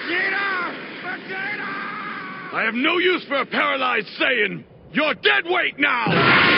I have no use for a paralyzed Saiyan! You're dead weight now!